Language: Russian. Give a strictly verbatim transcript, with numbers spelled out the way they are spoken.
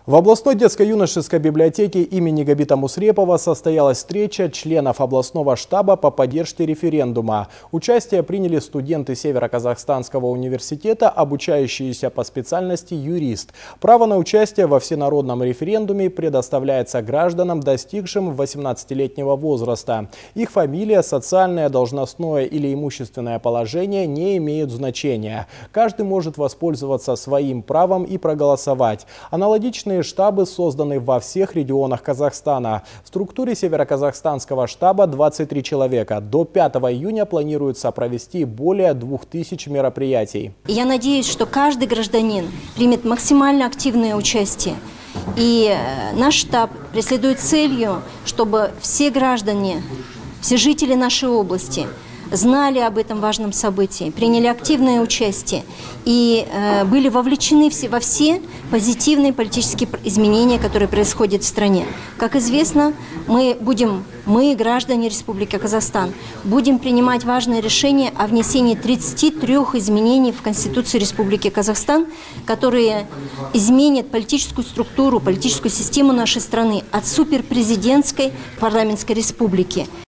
В областной детско-юношеской библиотеке имени Габита Мусрепова состоялась встреча членов областного штаба по поддержке референдума. Участие приняли студенты Северо-Казахстанского университета, обучающиеся по специальности юрист. Право на участие во всенародном референдуме предоставляется гражданам, достигшим восемнадцатилетнего возраста. Их фамилия, социальное, должностное или имущественное положение не имеют значения. Каждый может воспользоваться своим правом и проголосовать. Аналогичные штабы созданы во всех регионах Казахстана. В структуре Северо-Казахстанского штаба двадцать три человека. До пятого июня планируется провести более двух тысяч мероприятий. Я надеюсь, что каждый гражданин примет максимально активное участие. И наш штаб преследует целью, чтобы все граждане, все жители нашей области знали об этом важном событии, приняли активное участие и э, были вовлечены все, во все позитивные политические изменения, которые происходят в стране. Как известно, мы будем, мы, граждане Республики Казахстан, будем принимать важное решение о внесении тридцати трёх изменений в Конституцию Республики Казахстан, которые изменят политическую структуру, политическую систему нашей страны от суперпрезидентской к парламентской республике.